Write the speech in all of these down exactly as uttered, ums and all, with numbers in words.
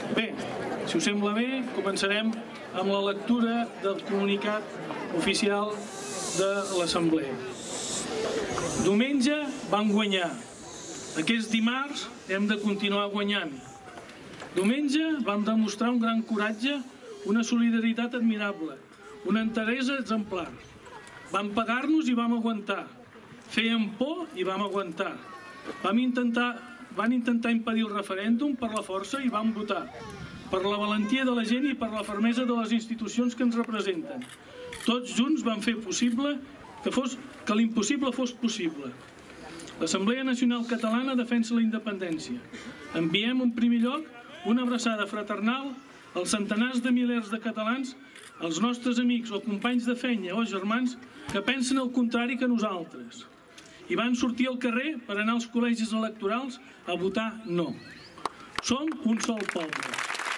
Bé, si us sembla bé, començarem amb la lectura del comunicat oficial de l'Assemblea. Diumenge vam guanyar. Aquest dimarts hem de continuar guanyant. Diumenge vam demostrar un gran coratge, una solidaritat admirable, una enteresa exemplar. Vam pagar-nos i vam aguantar. Fèiem por i vam aguantar. Vam intentar, van intentar impedir el referèndum per la força i vam votar. Per la valentia de la gent i per la fermesa de les institucions que ens representen. Tots junts vam fer possible que, fos, que l'impossible fos possible. L'Assemblea Nacional Catalana defensa la independència. Enviem en primer lloc una abraçada fraternal als centenars de milers de catalans, als nostres amics o companys de feina o germans que pensen el contrari que nosaltres i van sortir al carrer per anar als col·legis electorals a votar no. Som un sol poble.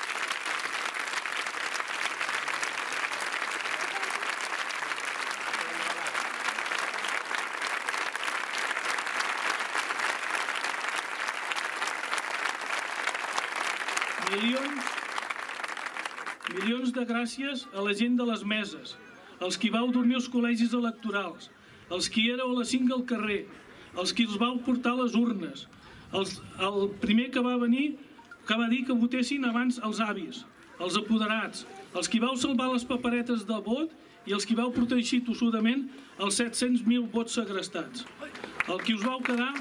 Milions, milions de gràcies a la gent de les meses, als qui vau dormir als col·legis electorals, els qui éreu a les cinc al carrer, els qui els vau portar a les urnes, els, el primer que va venir que va dir que votessin abans els avis, els apoderats, els qui vau salvar les paperetes de vot i els qui vau protegir tossudament els set-cents mil vots segrestats. El qui us vau quedar...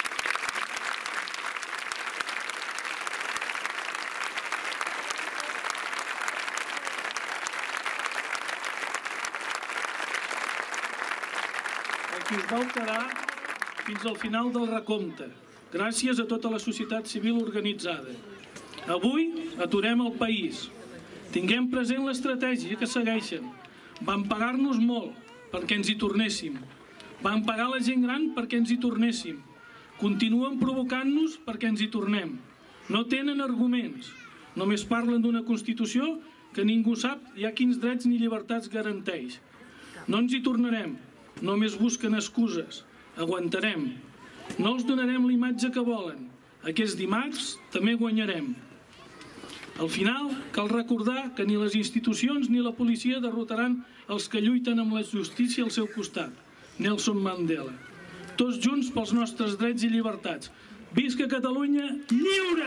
que us vau quedar fins al final del recompte, gràcies a tota la societat civil organitzada. Avui aturem el país. Tinguem present l'estratègia que segueixen. Vam pagar-nos molt perquè ens hi tornéssim. Vam pagar la gent gran perquè ens hi tornéssim. Continuen provocant-nos perquè ens hi tornem. No tenen arguments. Només parlen d'una Constitució que ningú sap ja quins drets ni llibertats garanteix. No ens hi tornarem. Només busquen excuses. Aguantarem. No els donarem la imatge que volen. Aquest dimarts també guanyarem. Al final, cal recordar que ni les institucions ni la policia derrotaran els que lluiten amb la justícia al seu costat. Nelson Mandela. Tots junts pels nostres drets i llibertats. Visca Catalunya lliure!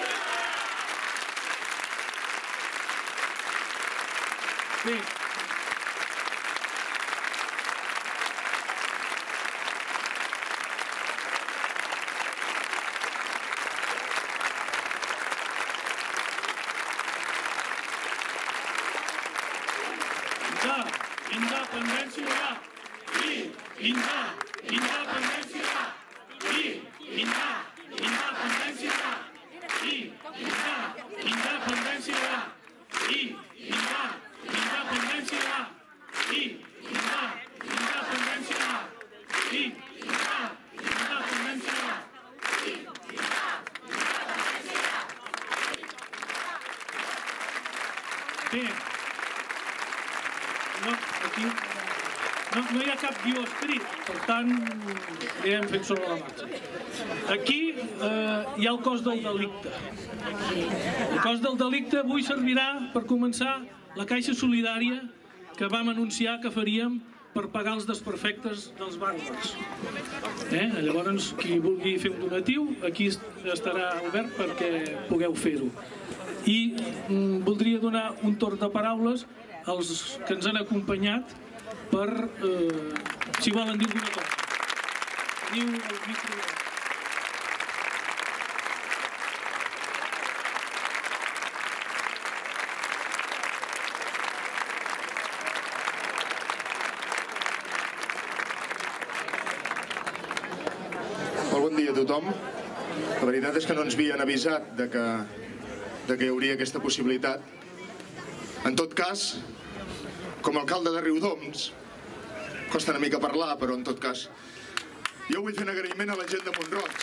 Bé. Independència ja! Independència ja! Independència ja! Independència ja! Independència ja! Independència ja! Independència ja! Bé, no, aquí no, no hi ha cap guió escrit, per tant, ja hem fet sobre la marxa. Aquí eh, hi ha el cos del delicte. El cos del delicte avui servirà per començar la caixa solidària que vam anunciar que faríem per pagar els desperfectes dels bàrbars. Eh? Llavors, qui vulgui fer un donatiu, aquí estarà obert perquè pugueu fer-ho. I mm, voldria donar un torn de paraules als que ens han acompanyat per, eh, si volen dir alguna cosa. Teniu el micro. Molt bon dia a tothom. La veritat és que no ens havien avisat de que, de que hi hauria aquesta possibilitat. En tot cas, com a alcalde de Riudoms, costa una mica parlar, però en tot cas, jo vull fer un agraïment a la gent de Mont-roig.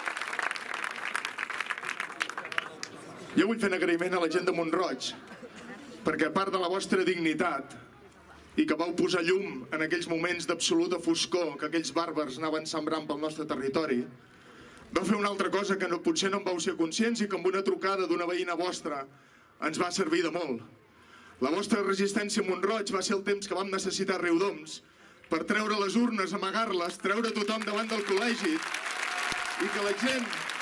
Jo vull fer un agraïment a la gent de Mont-roig, perquè a part de la vostra dignitat i que vau posar llum en aquells moments d'absoluta foscor que aquells bàrbars anaven sembrant pel nostre territori, vau fer una altra cosa que no, potser no en vau ser conscients i que amb una trucada d'una veïna vostra ens va servir de molt. La vostra resistència a Mont-roig va ser el temps que vam necessitar a Riudoms per treure les urnes, amagar-les, treure tothom davant del col·legi i que la gent...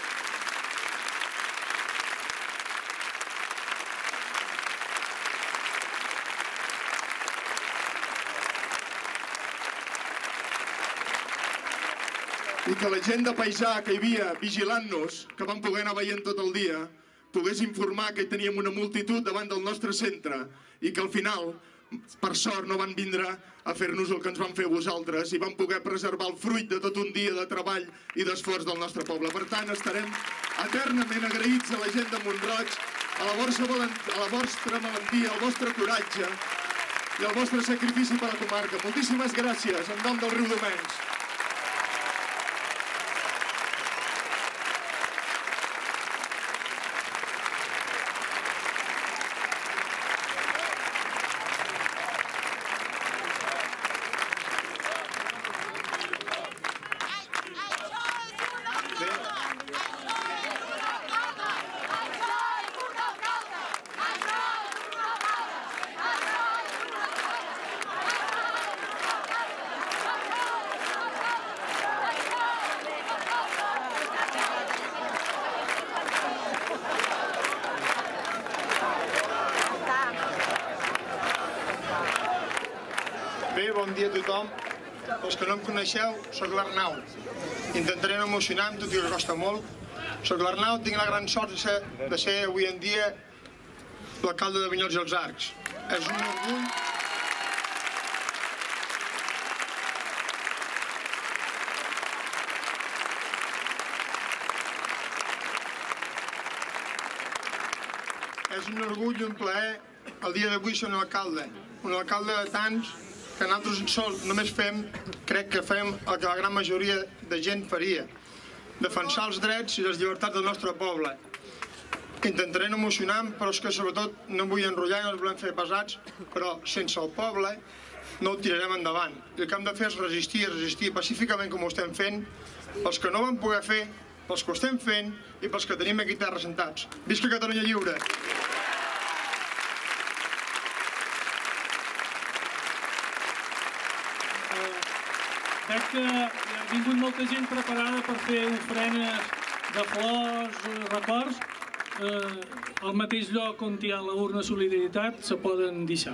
i que la gent de paisà que hi havia vigilant-nos, que vam poder anar veient tot el dia, pogués informar que hi teníem una multitud davant del nostre centre i que al final, per sort, no van vindre a fer-nos el que ens van fer vosaltres i van poder preservar el fruit de tot un dia de treball i d'esforç del nostre poble. Per tant, estarem eternament agraïts a la gent de Mont-roig, a la vostra valentia, al vostre coratge i al vostre sacrifici per a la comarca. Moltíssimes gràcies, en nom dels riudomencs. Bé, bon dia a tothom. Els que no em coneixeu, soc l'Arnau. Intentaré no emocionar-me, tot i que costa molt. Soc l'Arnau, tinc la gran sort de ser, de ser avui en dia l'alcalde de Vinyols i els Arcs. És un orgull... És un orgull i un plaer el dia d'avui ser un alcalde. Un alcalde de tants que nosaltres sols només fem, crec que fem el que la gran majoria de gent faria. Defensar els drets i les llibertats del nostre poble. Intentaré no emocionar-me, però és que sobretot no em vull enrotllar i no els volem fer pesats, però sense el poble no ho tirarem endavant. I el que hem de fer és resistir, resistir pacíficament com ho estem fent, pels que no ho vam poder fer, pels que ho estem fent i pels que tenim aquí terra assentats. Visca Catalunya lliure! Veig que ha vingut molta gent preparada per fer ofrenes de flors, records. Al mateix lloc on hi ha la urna Solidaritat se poden deixar.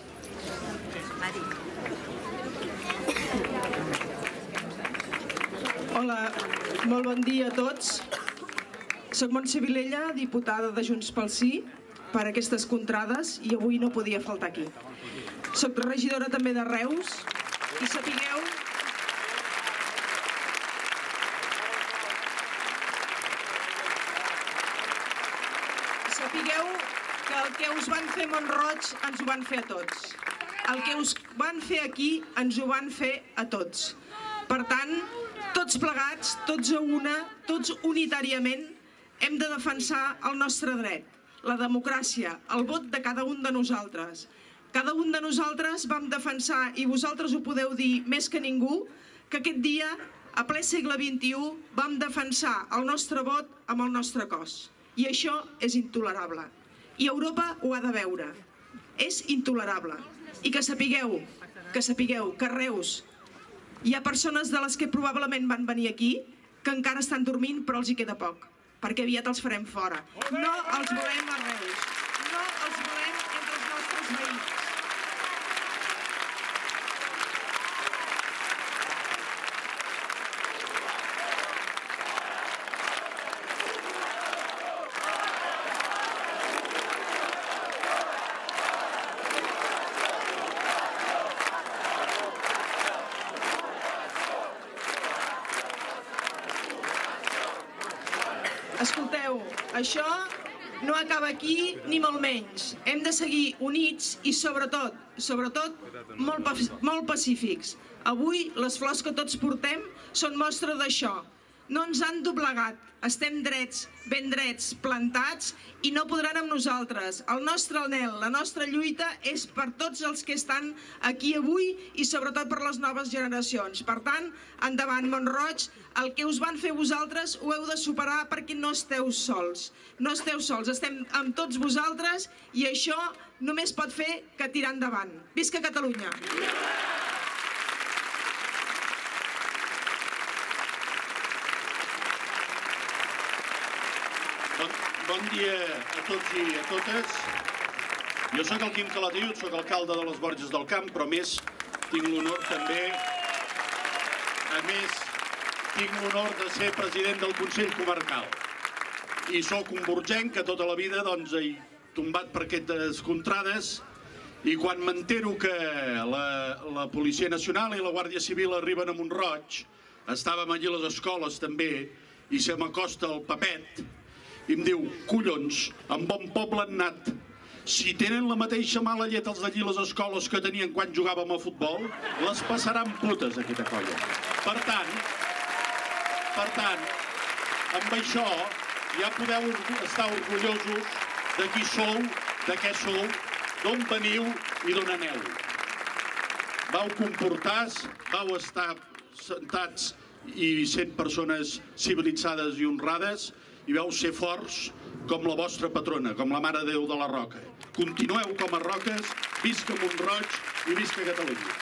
Hola, molt bon dia a tots. Soc Montse Vilella, diputada de Junts pel Sí, per aquestes contrades, i avui no podia faltar aquí. Soc regidora també de Reus i sapigueu Sapigueu que el que us van fer a Mont-roig ens ho van fer a tots. El que us van fer aquí ens ho van fer a tots. Per tant, tots plegats, tots a una, tots unitàriament, hem de defensar el nostre dret, la democràcia, el vot de cada un de nosaltres. Cada un de nosaltres vam defensar, i vosaltres ho podeu dir més que ningú, que aquest dia, a ple segle vint-i-u, vam defensar el nostre vot amb el nostre cos. I això és intolerable. I Europa ho ha de veure. És intolerable. I que sapigueu, que sapigueu que a Reus hi ha persones de les que probablement van venir aquí que encara estan dormint però els hi queda poc, perquè aviat els farem fora. No els volem a Reus. No els volem entre els nostres veïns. Escolteu, això no acaba aquí ni molt menys. Hem de seguir units i sobretot, sobretot molt pacífics. Avui les flors que tots portem són mostra d'això. no ens han doblegat. Estem drets, ben drets, plantats i no podran amb nosaltres. El nostre anhel, la nostra lluita és per tots els que estan aquí avui i sobretot per les noves generacions. Per tant, endavant Mont-roig, el que us van fer vosaltres ho heu de superar perquè no esteu sols. No esteu sols, estem amb tots vosaltres i això només pot fer que tirar endavant. Visca Catalunya! Bon dia a tots i a totes. Jo sóc el Quim Calatayud, sóc alcalde de les Borges del Camp, però a més tinc l'honor també, a més tinc l'honor de ser president del Consell Comarcal. I sóc un borgenc que tota la vida doncs, he tombat per aquestes contrades i quan m'entero que la, la Policia Nacional i la Guàrdia Civil arriben a Mont-roig, estàvem allí a les escoles també, i se m'acosta el Papet, i em diu, collons, en bon poble han anat. Si tenen la mateixa mala llet els d'allí les escoles que tenien quan jugàvem a futbol, les passaran putes, aquesta colla. Per tant, per tant, amb això ja podeu estar orgullosos de qui sou, de què sou, d'on veniu i d'on aneu. Vau comportar-vos, vau estar sentats i sent persones civilitzades i honrades, i vau ser forts com la vostra patrona, com la Mare de Déu de la Roca. Continueu com a roques, visca Mont-roig i visca Catalunya.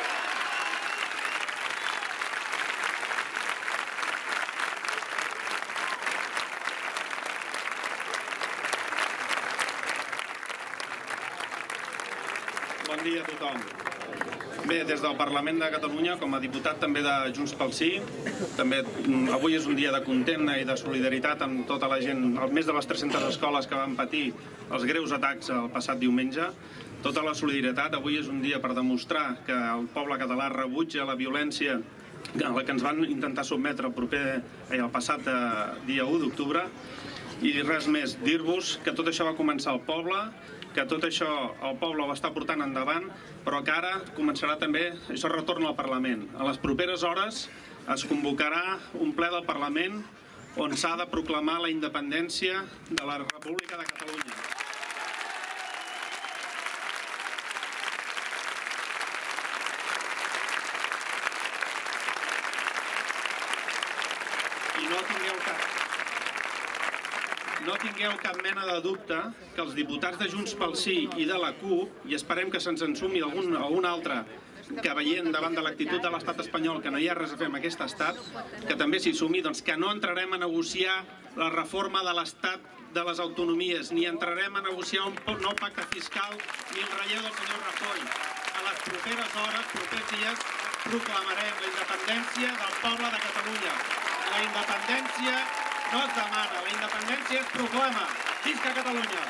Bon dia a tothom. Bé, des del Parlament de Catalunya, com a diputat també de Junts pel Sí, també avui és un dia de condemna i de solidaritat amb tota la gent, més de les tres-centes escoles que van patir els greus atacs el passat diumenge. Tota la solidaritat, avui és un dia per demostrar que el poble català rebutja la violència a la que ens van intentar sotmetre el proper, el passat dia u d'octubre. I res més, dir-vos que tot això va començar al poble, que tot això el poble ho està portant endavant, però que ara començarà també, això retorna al Parlament. A les properes hores es convocarà un ple del Parlament on s'ha de proclamar la independència de la República de Catalunya. I no tingueu cap... No tingueu cap mena de dubte que els diputats de Junts pel Sí i de la CUP, i esperem que se'ns ensumi algun, algun altre que veient davant de l'actitud de l'estat espanyol que no hi ha res a fer amb aquest estat, que també s'hi sumi, doncs que no entrarem a negociar la reforma de l'estat de les autonomies, ni entrarem a negociar un nou pacte fiscal ni el relleu del senyor Rajoy. A les properes hores, propers dies, proclamarem la independència del poble de Catalunya. La independència no es demana, la independència es proclama. Visca Catalunya!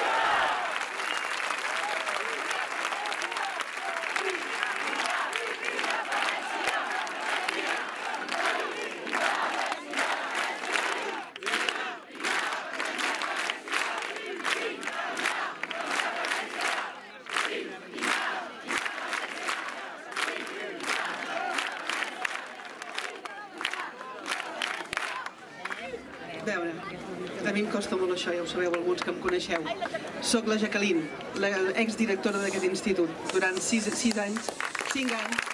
A veure, a mi em costa molt això, ja ho sabeu alguns que em coneixeu. Soc la Jacqueline, l'exdirectora d'aquest institut, durant sis, sis anys, cinc anys.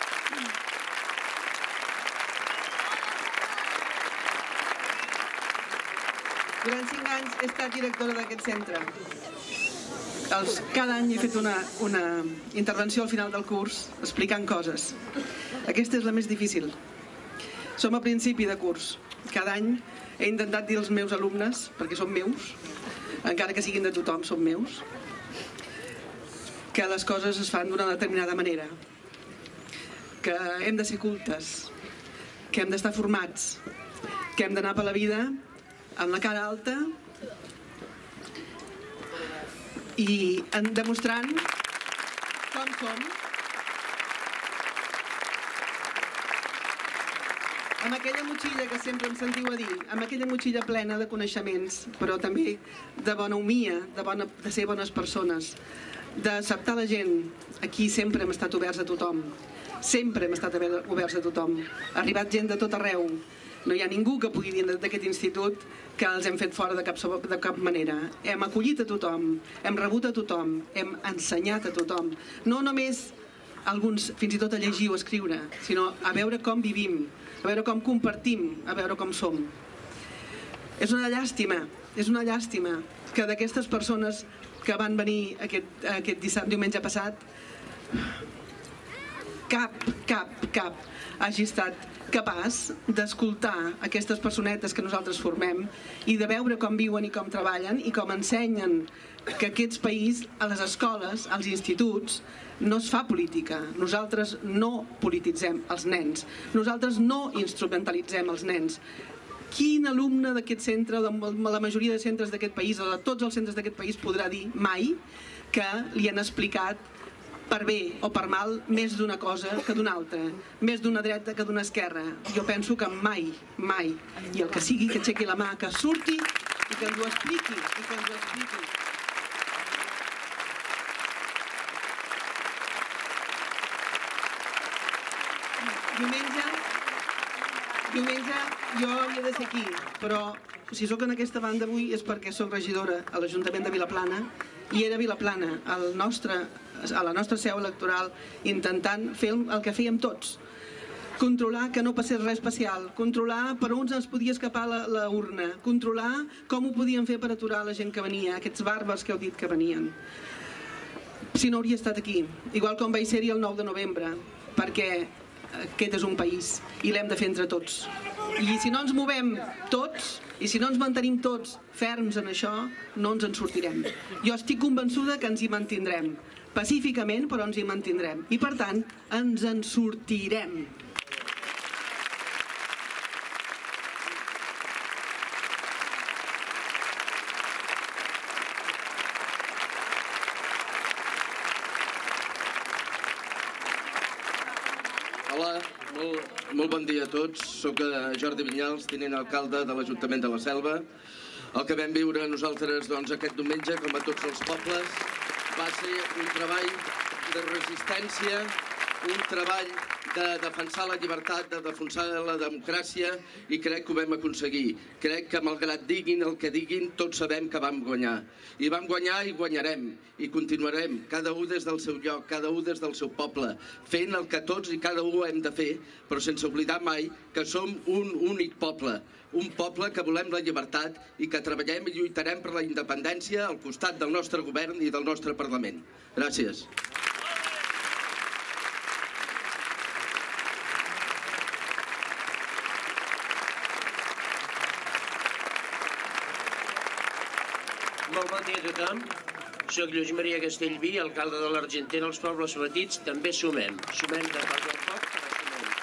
Durant cinc anys he estat directora d'aquest centre. Els, cada any he fet una, una intervenció al final del curs explicant coses. Aquesta és la més difícil. Som a principi de curs. Cada any he intentat dir als meus alumnes, perquè són meus, encara que siguin de tothom, són meus, que les coses es fan d'una determinada manera, que hem de ser cultes, que hem d'estar formats, que hem d'anar per la vida amb la cara alta i demostrant com som, amb aquella motxilla que sempre em sentiu a dir, amb aquella motxilla plena de coneixements, però també de bona homia, de, bona, de ser bones persones, d'acceptar la gent. Aquí sempre hem estat oberts a tothom, sempre hem estat oberts a tothom. Ha arribat gent de tot arreu, No hi ha ningú que pugui dir d'aquest institut que els hem fet fora de cap, de cap manera. Hem acollit a tothom, hem rebut a tothom, hem ensenyat a tothom. No només alguns fins i tot a llegir o a escriure, sinó a veure com vivim, a veure com compartim, a veure com som. És una llàstima, és una llàstima que d'aquestes persones que van venir aquest, aquest dissabte, diumenge passat, cap, cap, cap hagi estat capaç d'escoltar aquestes personetes que nosaltres formem i de veure com viuen i com treballen i com ensenyen que aquest país, a les escoles, als instituts, no es fa política. Nosaltres no polititzem els nens. Nosaltres no instrumentalitzem els nens. Quin alumne d'aquest centre, de la majoria de centres d'aquest país, o de tots els centres d'aquest país, podrà dir mai que li han explicat per bé o per mal més d'una cosa que d'una altra, més d'una dreta que d'una esquerra? Jo penso que mai, mai. I el que sigui que aixequi la mà, que surti i que ens ho expliqui, i que ens ho expliqui. Diumenge, diumenge jo havia de ser aquí, però si sóc en aquesta banda avui és perquè sóc regidora a l'Ajuntament de Vilaplana i era a Vilaplana, al nostre, a la nostra seu electoral, intentant fer el que fèiem tots. Controlar que no passés res especial, controlar per on ens podia escapar la, la urna, controlar com ho podien fer per aturar la gent que venia, aquests bàrbars que heu dit que venien. Si no hauria estat aquí, igual com vaig ser-hi el nou de novembre, perquè aquest és un país i l'hem de fer entre tots. I si no ens movem tots, i si no ens mantenim tots ferms en això, no ens en sortirem. Jo estic convençuda que ens hi mantindrem, pacíficament, però ens hi mantindrem. I per tant, ens en sortirem. Hola, molt, molt bon dia a tots. Soc Jordi Vinyals, tinent alcalde de l'Ajuntament de la Selva. El que vam viure nosaltres doncs, aquest diumenge, com a tots els pobles, va ser un treball de resistència, un treball de defensar la llibertat, de defensar la democràcia, i crec que ho vam aconseguir. Crec que, malgrat diguin el que diguin, tots sabem que vam guanyar. I vam guanyar i guanyarem, i continuarem, cada un des del seu lloc, cada un des del seu poble, fent el que tots i cada un hem de fer, però sense oblidar mai que som un únic poble, un poble que volem la llibertat i que treballem i lluitarem per la independència al costat del nostre govern i del nostre Parlament. Gràcies. Molt bon dia a tothom. Soc Lluís Maria Castellví, alcalde de l'Argentera. Els pobles petits també sumem. Sumem de part del poc, però sumem.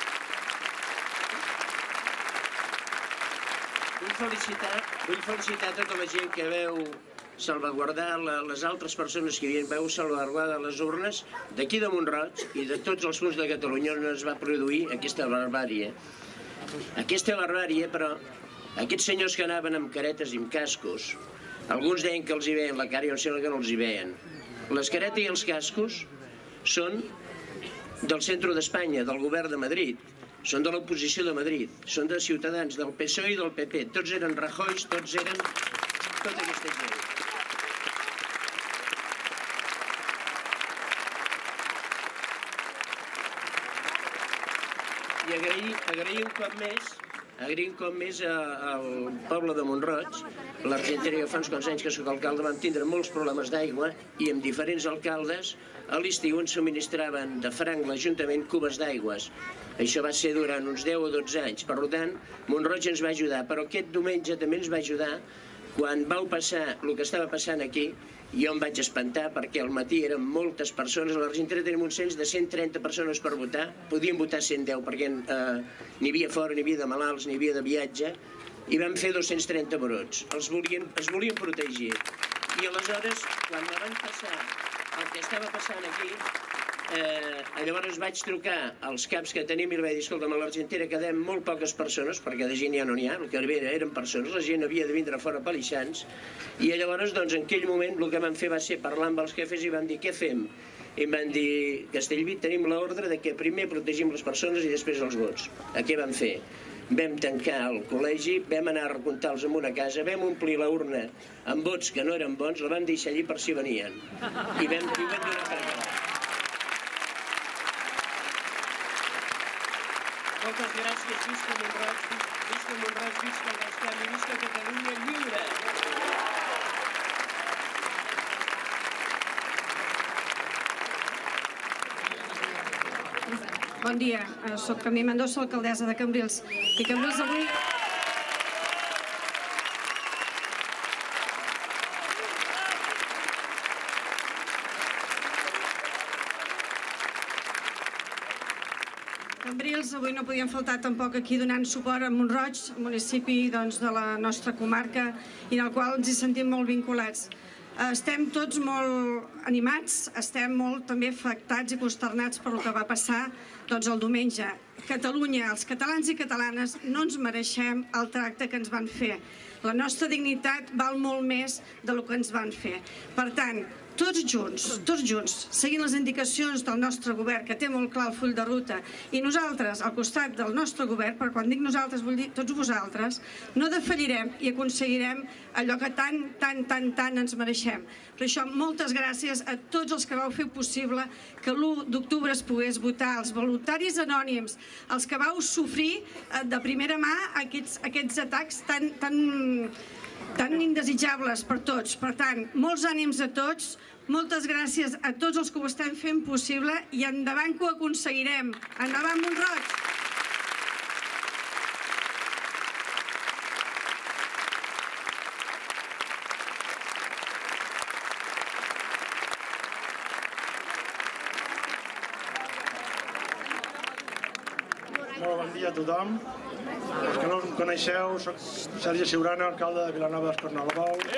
Vull felicitar, vull felicitar tota la gent que veu salvaguardar les altres persones que veu salvaguardar les urnes d'aquí de Mont-roig i de tots els punts de Catalunya on es va produir aquesta barbàrie. Aquesta barbàrie, però, aquests senyors que anaven amb caretes i amb cascos, alguns deien que els hi veien la cara i em sembla que no els hi veien. Les caretes i els cascos són del centre d'Espanya, del govern de Madrid, són de l'oposició de Madrid, són de Ciutadans, del P S O E i del P P. Tots eren Rajoy, tots eren tota aquesta gent. I agrair, agrair un cop més Agrair un cop més al poble de Mont-roig. L'Argentera, jo fa uns quants anys que soc alcalde, vam tindre molts problemes d'aigua i amb diferents alcaldes a l'estiu ens subministraven de franc l'Ajuntament cubes d'aigües. Això va ser durant uns deu o dotze anys. Per tant, Mont-roig ens va ajudar, però aquest diumenge també ens va ajudar quan vau passar el que estava passant aquí. Jo em vaig espantar perquè al matí eren moltes persones. A l'Argentera tenim un cens de cent trenta persones per votar. Podíem votar cent deu perquè eh, n'hi havia fora, n'hi havia de malalts, n'hi havia de viatge. I vam fer dos-cents trenta brots. Els volien, es volien protegir. I aleshores, quan me van passar el que estava passant aquí, eh, llavors vaig trucar als caps que tenim i li vaig dir, escolta'm, a l'Argentera quedem molt poques persones, perquè de gent ja no n'hi ha, el que eren persones, la gent havia de vindre fora pelixants, i llavors, doncs, en aquell moment el que vam fer va ser parlar amb els jefes i vam dir, què fem? I em van dir, Castellví, tenim l'ordre de que primer protegim les persones i després els vots. A què vam fer? vam tancar el col·legi, vam anar a recomptar-los en una casa, vam omplir la urna amb vots que no eren bons, la vam deixar allí per si venien. I vam, i vam donar per acabar. Moltes gràcies, visca Mont-roig, visca Mont-roig, visca el Rascall i visca Catalunya lliure! Bon dia, soc Camí Mendoza, alcaldessa de Cambrils. I Cambrils avui... Cambrils avui no podien faltar tampoc aquí donant suport a Mont-roig, municipi de la nostra comarca, i en el qual ens hi sentim molt vinculats. Estem tots molt animats, estem molt també afectats i consternats per el que va passar el diumenge. Catalunya, els catalans i catalanes, no ens mereixem el tracte que ens van fer. La nostra dignitat val molt més del que ens van fer. Per tant, tots junts, tots junts, seguint les indicacions del nostre govern, que té molt clar el full de ruta, i nosaltres, al costat del nostre govern, per quan dic nosaltres vull dir tots vosaltres, no defallirem i aconseguirem allò que tant, tant, tant, tant ens mereixem. Per això, moltes gràcies a tots els que vau fer possible que l'u d'octubre es pogués votar, els voluntaris anònims, els que vau sofrir de primera mà aquests, aquests atacs tan, tan, tan indesitjables per tots. Per tant, molts ànims a tots, moltes gràcies a tots els que ho estan fent possible i endavant que ho aconseguirem. Endavant, Mont-roig! Molt bon dia a tothom. Els que no em coneixeu, soc Sergi Ciurana, alcalde de Vilanova d'Escornalbou.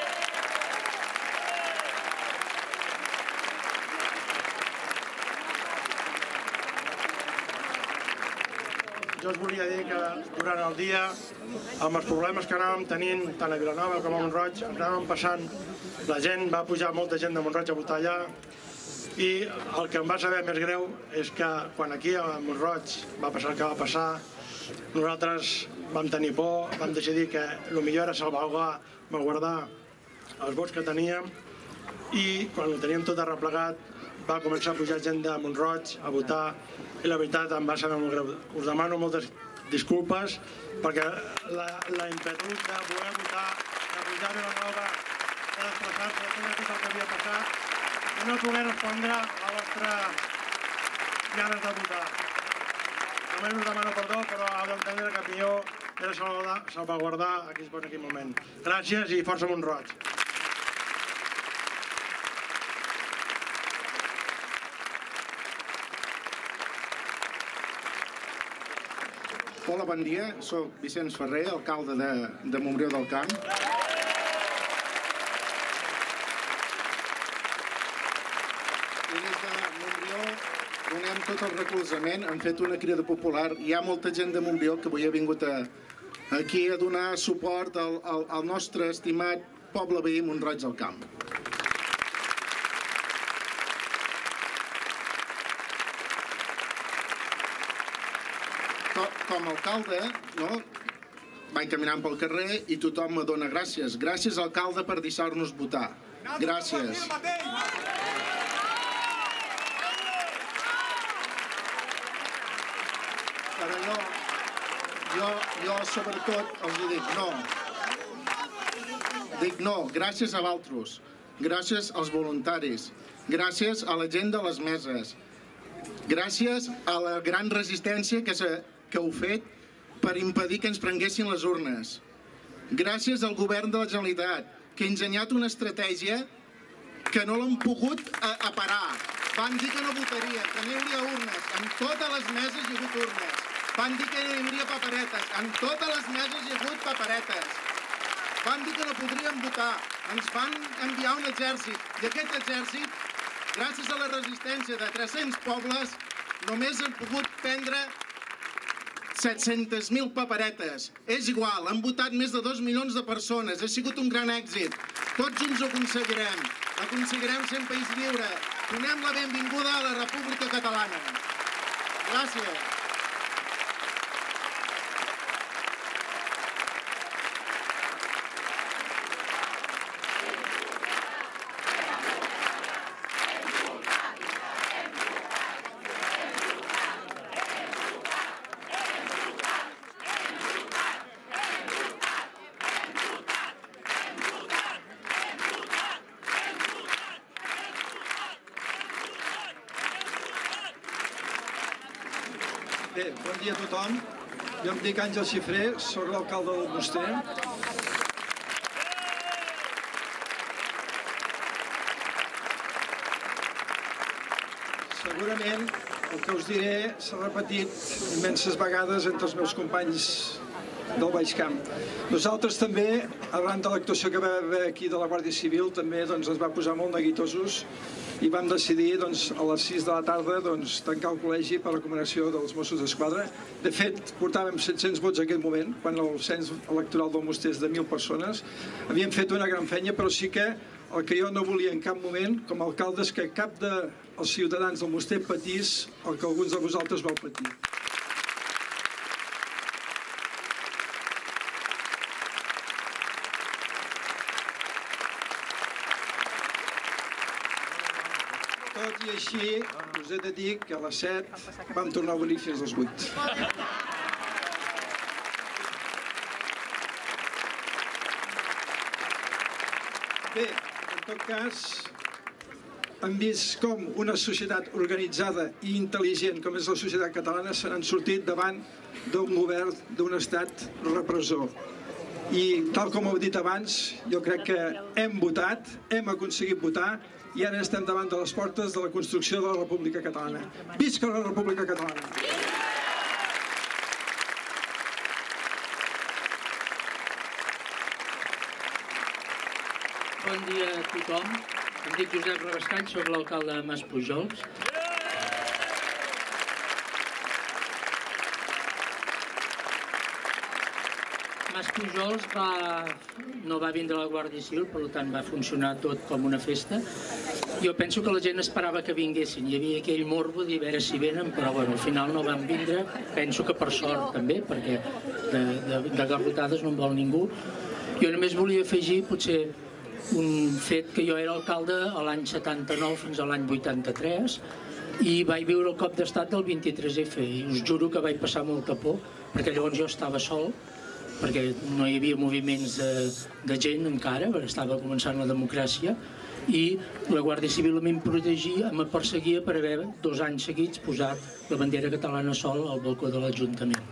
Jo us volia dir que durant el dia, amb els problemes que anàvem tenint, tant a Vilanova com a Mont-roig, anàvem passant, la gent, va pujar molta gent de Mont-roig a votar allà, i el que em va saber més greu és que quan aquí a Mont-roig va passar el que va passar, nosaltres vam tenir por, vam decidir que el millor era salvaguardar els vots que teníem, i quan ho teníem tot arreplegat va començar a pujar gent de Mont-roig a votar, i la veritat em va saber molt greu. Us demano moltes disculpes perquè la impetus de voler votar, de pujar a Vilanova, de desplaçar-se, de fer tot el que havia passat, i no poder respondre a la vostra ganes de votar. Només us demano perdó, però heu d'entendre que millor era salvaguardar aquí en aquell moment. Gràcies i força Mont-roig. Hola, bon dia. Soc Vicenç Ferrer, alcalde de Montbrió del Camp. I des de Montbrió donem tot el recolzament. Hem fet una crida popular. Hi ha molta gent de Montbrió que avui ha vingut aquí a donar suport al nostre estimat poble veí Mont-roig del Camp. Com a alcalde, vaig caminant pel carrer i tothom me dona gràcies. Gràcies, alcalde, per deixar-nos votar. Gràcies. Però jo, jo sobretot els dic no. Dic no, gràcies a vosaltres. Gràcies als voluntaris. Gràcies a la gent de les meses. Gràcies a la gran resistència que s'ha que heu fet per impedir que ens prenguessin les urnes. Gràcies al govern de la Generalitat, que ha ensenyat una estratègia que no l'han pogut parar. Van dir que no votarien, que no hi hauria urnes. En totes les meses hi ha hagut urnes. Van dir que no hi hauria paperetes. En totes les meses hi ha hagut paperetes. Van dir que no podríem votar. Ens van enviar un exèrcit. I aquest exèrcit, gràcies a la resistència de tres-cents pobles, només han pogut prendre set-centes mil paperetes. És igual, han votat més de dos milions de persones. Ha sigut un gran èxit. Tots junts ho aconseguirem. Aconseguirem ser un país lliure. Donem la benvinguda a la República Catalana. Gràcies. Bé, bon dia a tothom. Jo em dic Àngel Xifré, soc l'alcalde d'Almoster. Segurament el que us diré s'ha repetit immenses vegades entre els meus companys del Baix Camp. Nosaltres també, arran de l'actuació que va haver aquí de la Guàrdia Civil, també ens va posar molt neguitosos i vam decidir a les sis de la tarda tancar el col·legi per recomanació dels Mossos d'Esquadra. De fet, portàvem set-cents vots en aquell moment, quan el cens electoral d'Almoster és de mil persones. Havíem fet una gran feina, però sí que el que jo no volia en cap moment, com a alcalde, és que cap dels ciutadans d'Almoster patís el que alguns de vosaltres vau patir. Tot i així, us he de dir que a les set vam tornar a venir fins a les vuit. Bé, en tot cas, hem vist com una societat organitzada i intel·ligent com és la societat catalana se n'han sortit davant d'un govern d'un estat repressor. I tal com heu dit abans, jo crec que hem votat, hem aconseguit votar i ara estem davant de les portes de la construcció de la República Catalana. Visca la República Catalana! Bon dia a tothom. Em dic Josep Rabascany, soc l'alcalde de Maspujols. Maspujols no va vindre la Guàrdia Civil, per tant va funcionar tot com una festa. Jo penso que la gent esperava que vinguessin. Hi havia aquell morbo de veure si venen, però al final no van vindre. Penso que per sort també, perquè de garrotades no en vol ningú. Jo només volia afegir potser un fet que jo era alcalde a l'any setanta-nou fins a l'any vuitanta-tres i vaig viure el cop d'estat del vint-i-tres efe i us juro que vaig passar molta por perquè llavors jo estava sol perquè no hi havia moviments de gent encara, perquè estava començant la democràcia i la Guàrdia Civil em protegia, em perseguia per haver dos anys seguits posat la bandera catalana sol al balcó de l'Ajuntament.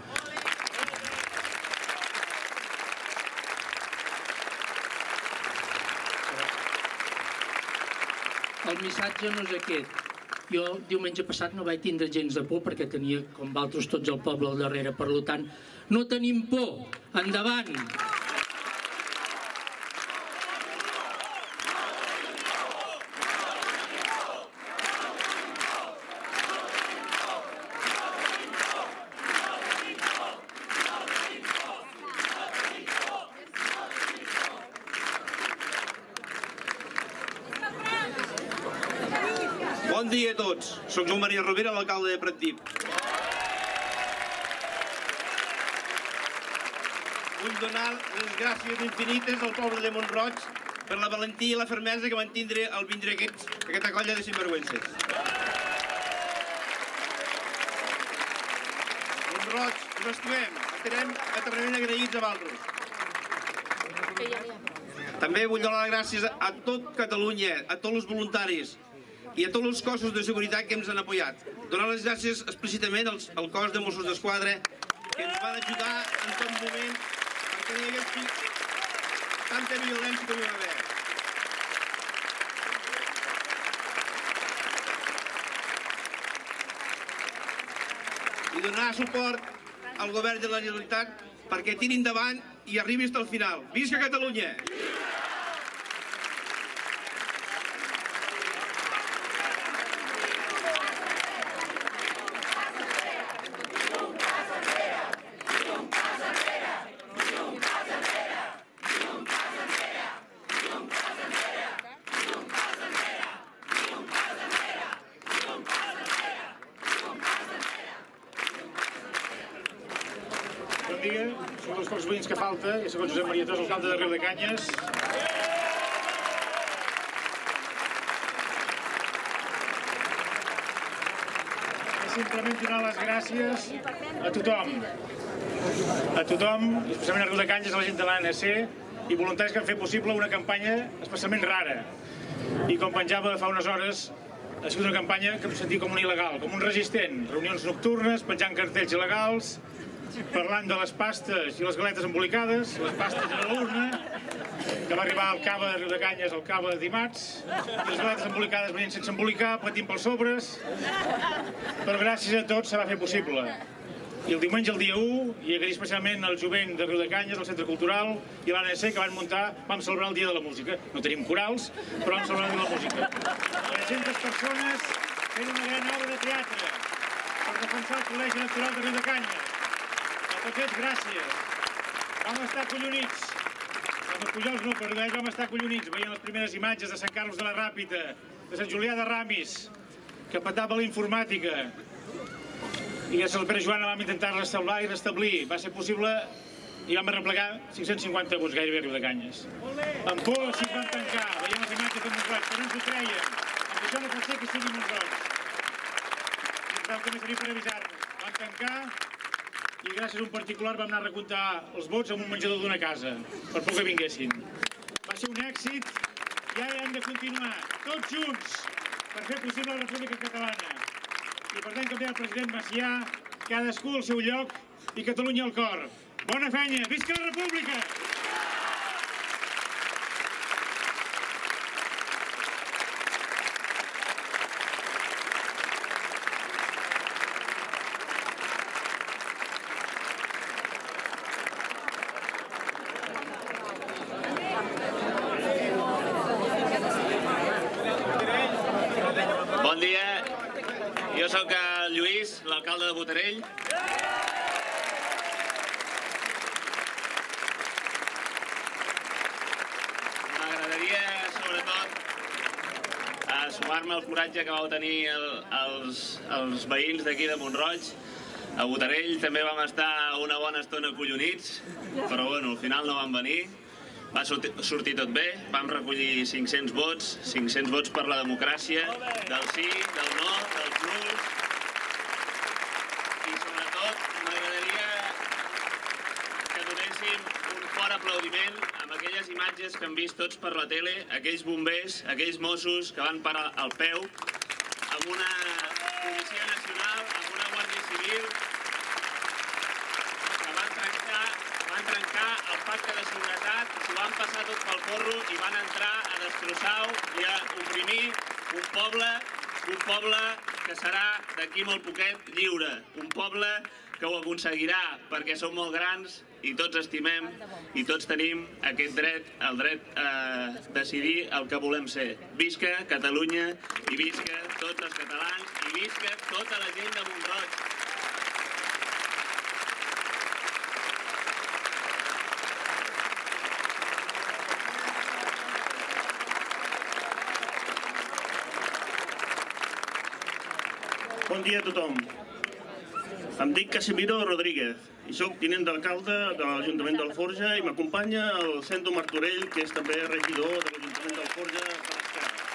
El missatge no és aquest. Jo diumenge passat no vaig tindre gens de por perquè tenia, com vosaltres, tots el poble al darrere. Per tant, no tenim por. Endavant! Bon dia a tots. Soc Joan Maria Rovira, l'alcalde de Pratdip. Vull donar les gràcies infinites al poble de Mont-roig per la valentia i la fermesa que van tindre al vindre aquesta colla de sinvergüences. Mont-roig, us estimem, estarem eternament agraïts a vosaltres. També vull donar les gràcies a tot Catalunya, a tots els voluntaris, i a tots els cossos de seguretat que ens han apoyat. Donar les gràcies explícitament al cos de Mossos d'Esquadra que ens van ajudar en tot moment perquè no hi hagués tanta violència com hi va haver. I donar suport al govern de la Generalitat perquè tiri endavant i arribi fins al final. Visca Catalunya! Bon dia, som els pocs veïns que falta, i soc el Josep Maria Tos, alcalde de Riudecanyes. Simplement donar les gràcies a tothom, a tothom, especialment a Riudecanyes, a la gent de l'A N C i voluntaris que han fet possible una campanya especialment rara. I com penjava fa unes hores ha sigut una campanya que em sentia com un il·legal, com un resistent. Reunions nocturnes, penjant cartells il·legals, parlant de les pastes i les galetes embolicades, les pastes a l'urna, que va arribar al cava de Riudecanyes al cava de dimarts, i les galetes embolicades venint sense embolicar, patint pels sobres, però gràcies a tots se va fer possible. I el diumenge, el dia u, i agrair especialment al jovent de Riudecanyes, al Centre Cultural i a l'A N C que van muntar, vam celebrar el Dia de la Música. No tenim corals, però vam celebrar el Dia de la Música. tres-centes persones fent una gran obra de teatre per defensar el Col·legi Electoral de Riudecanyes. A tots ells, gràcies. Vam estar acollonits. Els Pujols no, però Riudecanyes vam estar acollonits veient les primeres imatges de Sant Carlos de la Ràpita, de Sant Julià de Ramis, que petava la informàtica. I gràcies al Pere Joana vam intentar restaurar i restablir. Va ser possible i vam arreplegar cinc-cents cinquanta vots gairebé a Riudecanyes. Amb por així vam tancar, veiem les imatges de Montroig, però no ens ho creien. Amb això no pot ser que sigui Montroig. I ens vam començar per avisar-nos. Vam tancar i gràcies a un particular vam anar a recomptar els vots en un menjador d'una casa, per por que vinguessin. Va ser un èxit i ara hem de continuar, tots junts, per fer possible la República Catalana. I per tant, com deia el president Macià, cadascú al seu lloc i Catalunya al cor. Bona feina! Visca la República! Bon dia. Jo sóc el Lluís, l'alcalde de Botarell. M'agradaria, sobretot, sumar-me al coratge que vau tenir els veïns d'aquí de Mont-roig. A Botarell també vam estar una bona estona collonits, però bueno, al final no vam venir. Va sortir tot bé, vam recollir cinc-cents vots, cinc-cents vots per la democràcia, del sí, del no, dels nuls. I sobretot m'agradaria que donéssim un fort aplaudiment amb aquelles imatges que hem vist tots per la tele, aquells bombers, aquells Mossos que van parar al peu, amb una policia nacional, amb una guàrdia civil, que van trencar van trencar el pacte de seguretat, s'ho van passar tot pel forro i van entrar a destrossar-ho i a oprimir un poble, un poble que serà d'aquí molt poquet lliure, un poble que ho aconseguirà perquè som molt grans i tots estimem i tots tenim aquest dret, el dret a decidir el que volem ser. Visca Catalunya i visca tots els catalans i visca tota la gent de Mont-roig. Bon dia a tothom. Em dic Casimiro Rodríguez i soc tinent d'alcalde de l'Ajuntament d'Alforja i m'acompanya el Sento Martorell, que és també regidor de l'Ajuntament d'Alforja per Esquerra.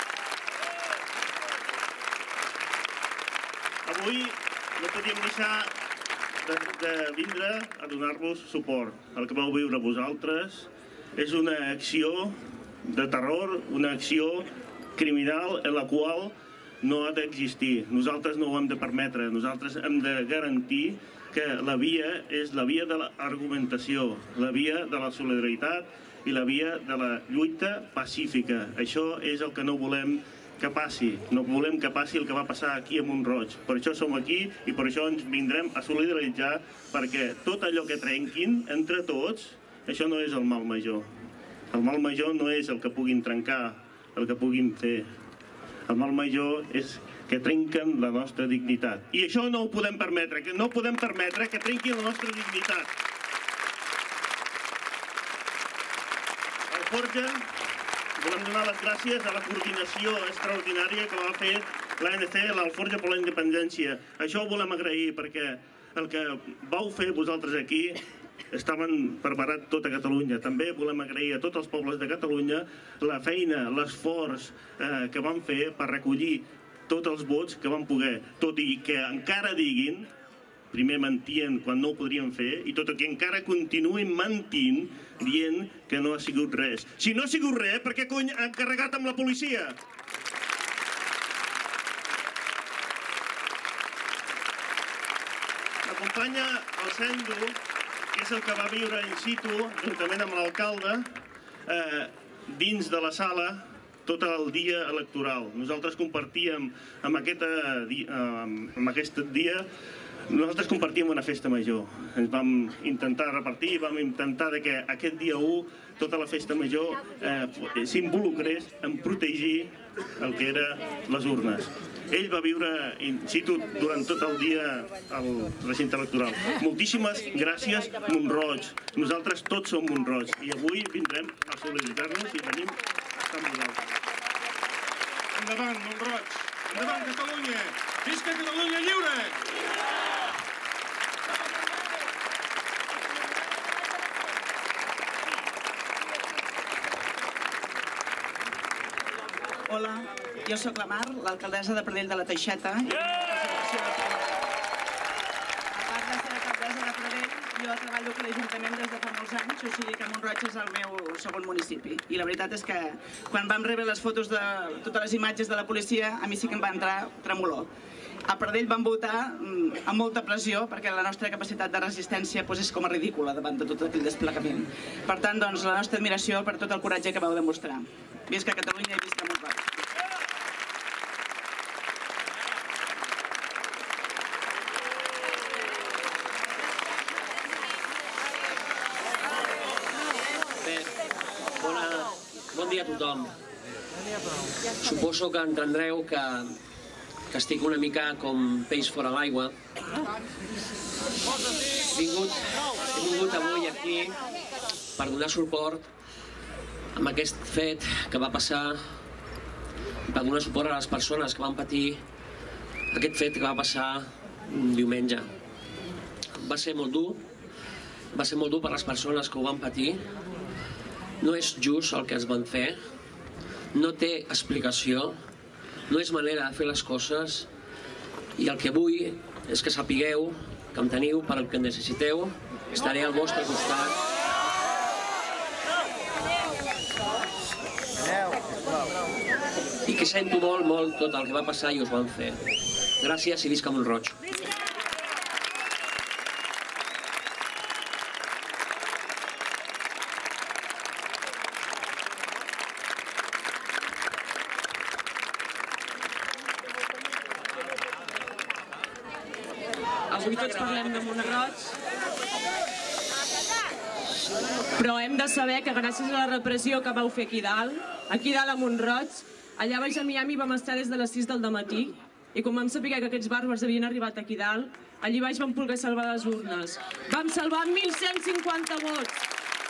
Avui no podíem deixar de, de vindre a donar-vos suport. El que vau viure vosaltres és una acció de terror, una acció criminal en la qual no ha d'existir. Nosaltres no ho hem de permetre. Nosaltres hem de garantir que la via és la via de l'argumentació, la via de la solidaritat i la via de la lluita pacífica. Això és el que no volem que passi. No volem que passi el que va passar aquí a Mont-roig. Per això som aquí i per això ens vindrem a solidaritzar, perquè tot allò que trenquin entre tots, això no és el mal major. El mal major no és el que puguin trencar, el que puguin fer. El mal major és que trenquen la nostra dignitat. I això no ho podem permetre, que no podem permetre que trenquin la nostra dignitat. Al Forja volem donar les gràcies a la coordinació extraordinària que va fer l'A N C, l'Alforja per la Independència. Això ho volem agrair perquè el que vau fer vosaltres aquí estaven preparats tota Catalunya. També volem agrair a tots els pobles de Catalunya la feina, l'esforç eh, que van fer per recollir tots els vots que van poder, tot i que encara diguin, primer mentien quan no ho podrien fer, i tot i que encara continuïn mentint, dient que no ha sigut res. Si no ha sigut res, per què cony han carregat amb la policia? M'acompanya el Sendo, que és el que va viure in situ, juntament amb l'alcalde, dins de la sala tot el dia electoral. Nosaltres compartíem amb aquest dia, nosaltres compartíem una festa major. Ens vam intentar repartir, vam intentar que aquest dia u tota la festa major s'involucrés en protegir el que eren les urnes. Ell va viure in situ durant tot el dia al recinte electoral. Moltíssimes gràcies, Mont-roig. Nosaltres tots som Mont-roig i avui vindrem a solidaritzar-nos i venim a estar amb vosaltres. Endavant, Mont-roig! Endavant, Catalunya! Visca Catalunya lliure! Hola, jo sóc la Mar, l'alcaldessa de Pradell de la Teixeta. A part de ser alcaldessa de Pradell, jo treballo aquí a l'Ajuntament des de fa molts anys, o sigui que Mont-roig és el meu segon municipi. I la veritat és que quan vam rebre les fotos de totes les imatges de la policia, a mi sí que em va entrar tremolor. A Pradell vam votar amb molta pressió perquè la nostra capacitat de resistència és com a ridícula davant de tot aquell desplegament. Per tant, la nostra admiració per tot el coratge que vau demostrar. Visca Catalunya i visca Mont-roig. Bon dia a tothom. Suposo que entendreu que, que estic una mica com peix fora l'aigua. He vingut, he vingut avui aquí per donar suport amb aquest fet que va passar, per donar suport a les persones que van patir aquest fet que va passar un diumenge. Va ser molt dur, va ser molt dur per les persones que ho van patir. No és just el que es van fer, no té explicació, no és manera de fer les coses i el que vull és que sapigueu que em teniu per el que necessiteu, estaré al vostre costat. I que sento molt, molt tot el que va passar i us van fer. Gràcies i visca Mont-roig. Avui tots parlem de Mont-roig, però hem de saber que gràcies a la repressió que vau fer aquí dalt, aquí dalt a Mont-roig, allà baix a Miami vam estar des de les sis del dematí i quan vam saber que aquests bàrbars havien arribat aquí dalt, allí baix vam poder salvar les urnes. Vam salvar mil cent cinquanta vots.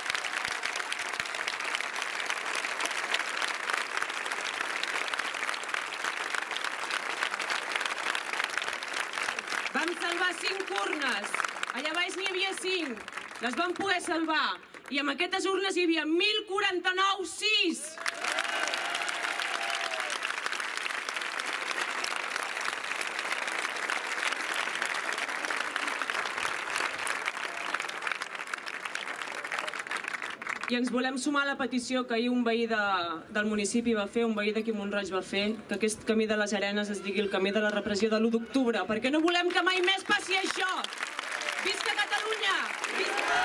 Vam salvar cinc urnes, allà baix n'hi havia cinc, les vam poder salvar i amb aquestes urnes hi havia mil quaranta-nou sis. I ens volem sumar a la petició que ahir un veí de, del municipi va fer, un veí d'aquí Mont-roig va fer, que aquest camí de les Arenes es digui el camí de la repressió de l'u d'octubre, perquè no volem que mai més passi això! Visca Catalunya! Visca...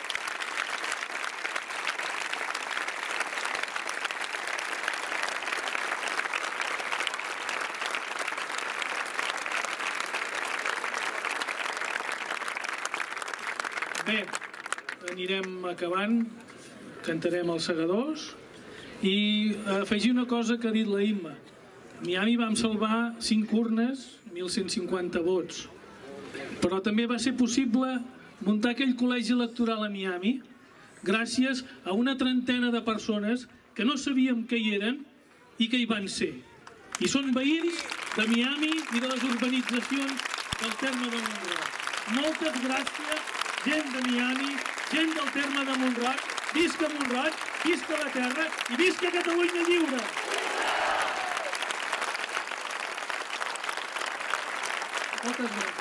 Bé, anirem acabant. Cantarem els segadors i afegir una cosa que ha dit la Imma. A Miami vam salvar cinc urnes, mil cent cinquanta vots, però també va ser possible muntar aquell col·legi electoral a Miami gràcies a una trentena de persones que no sabíem què hi eren i que hi van ser. I són veïns de Miami i de les urbanitzacions del terme de Mont-roig. Moltes gràcies, gent de Miami, gent del terme de Mont-roig. Visca Mont-roig, visca la terra i visca Catalunya lliure! Moltes gràcies.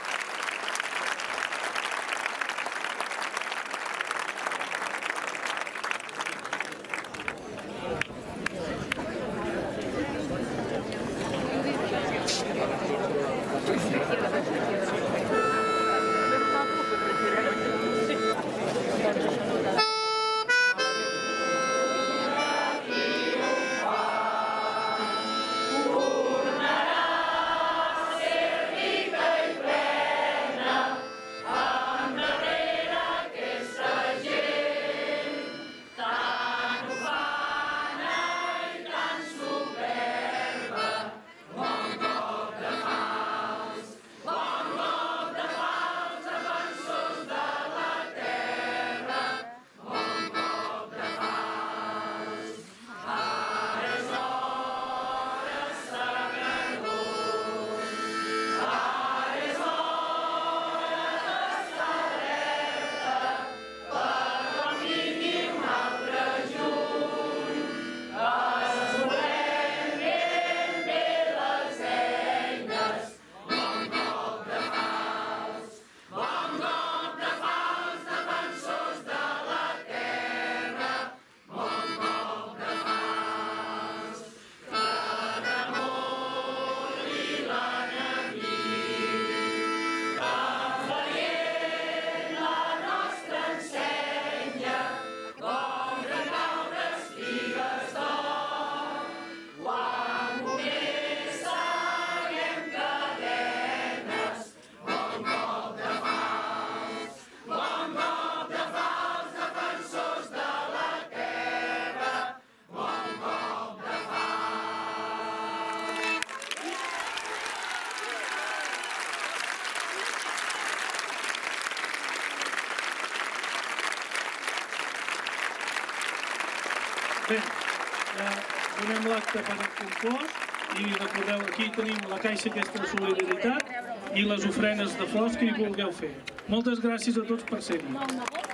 Bé, ja donem l'acte per conclòs i recordeu, aquí tenim la caixa aquesta de solidaritat i les ofrenes de flors que hi vulgueu fer. Moltes gràcies a tots per ser-hi.